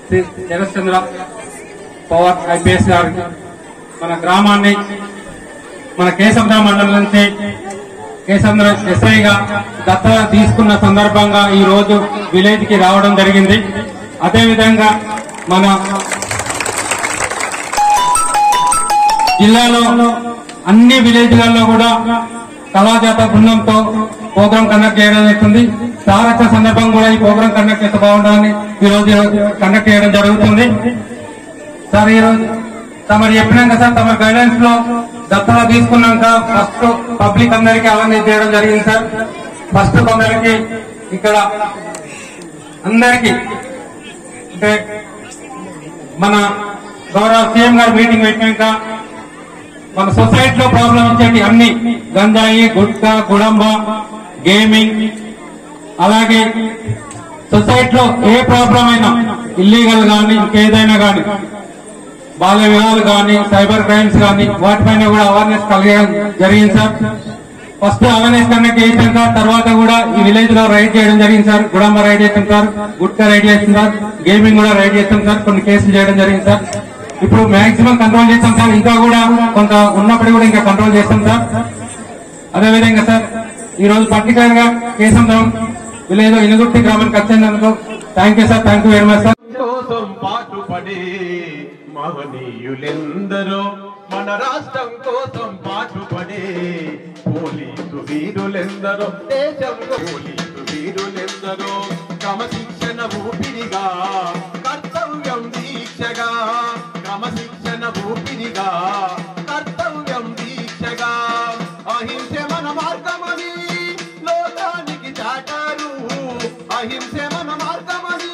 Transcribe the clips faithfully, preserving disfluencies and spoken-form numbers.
Shri జగశ్చంద్ర Pawar IPS గారు మన గ్రామాన్ని మన కేశంద్ర మండలం నుంచి కేశంద్ర ఎస్ఐగా దత్తత తీసుకున్న సందర్భంగా ఈ రోజు విలేజ్ కి రావడం జరిగింది. అదేవిధంగా మన జిల్లాలో అన్ని విలేజ్లలో కూడా కళాజాత బృందంతో ప్రోగ్రాం కండక్ట్ చేయడం జరుగుతుంది. సారక్ష సందర్భం కూడా ఈ ప్రోగ్రాం కండక్ట్ చేస్తే బాగుంటుందని ఈ రోజు కండక్ట్ చేయడం జరుగుతుంది. సార్ ఈ రోజు తమరు చెప్పినాక సార్ తమ గైడెన్స్ లో దత్తత తీసుకున్నాక ఫస్ట్ పబ్లిక్ అందరికీ అవేర్నెస్ చేయడం జరిగింది సార్. ఫస్ట్ కొందరికి ఇక్కడ అందరికీ అంటే మన గౌరవ సీఎం గారు మీటింగ్ పెట్టినాక మన సొసైటీలో ప్రాబ్లం ఇచ్చేటి అన్ని గంజాయి, గుట్కా, గుడంబ, గేమింగ్, అలాగే సొసైటీలో ఏ ప్రాబ్లం అయినా ఇల్లీగల్ కానీ ఇంకేదైనా కానీ బాల్య వివాహాలు కానీ సైబర్ క్రైమ్స్ కానీ వాటిపైన కూడా అవేర్నెస్ కలిగడం జరిగింది సార్. ఫస్ట్ అవేర్నెస్ కండక్ట్ చేసాం సార్. తర్వాత కూడా ఈ విలేజ్ లో రైడ్ చేయడం జరిగింది సార్. గుడంబ రైడ్ చేస్తాం సార్, గుట్కా రైడ్ చేస్తాం సార్, గేమింగ్ కూడా రైడ్ చేస్తాం సార్. కొన్ని కేసులు చేయడం జరిగింది సార్. ఇప్పుడు మాక్సిమం కంట్రోల్ చేస్తాం సార్. ఇంకా కూడా కొంత ఉన్నప్పుడు కూడా ఇంకా కంట్రోల్ చేస్తాం సార్. అదేవిధంగా సార్ ఈ రోజు పర్టికులర్ గా కేశంద్రం విలేజ్ ఇనుగుర్తి గ్రామానికి వచ్చేందుకు thank you sir. Thank you very much sir. మహనీయులెందరో మన రాష్ట్రం కోసం పాటుపడే పోలీసు వీరులెందరో దేశం పోలీసు వీరులెందరో క్రమశిక్షణ ఊపిరిగా కర్తవ్యం దీక్షగా క్రమశిక్షణ ఊపిరిగా కర్తవ్యం దీక్షగా అహింస మన మార్గమని లోకానికి చాటారు అహింస మన మార్గమని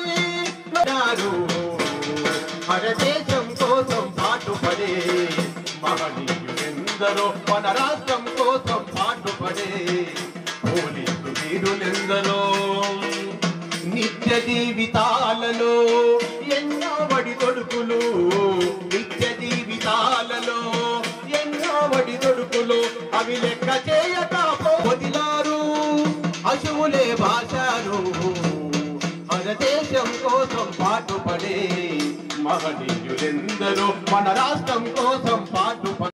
మన దేశం కోసం పాటుపడే మహనీయులెందరో మన రాష్ట్రం కోసం పాటుపడే పోలీసు వీరులెందరో నిత్య జీవితాలలో ఎన్నో వడి దొడుకులు నిత్య జీవితాలలో ఎన్నో వడి దొడుకులు అవి లెక్క చేయక వదిలారు అశువులే భాషారు మన దేశం కోసం పాటుపడే మహనీయులెందరో మన రాష్ట్రం కోసం పాటుపడే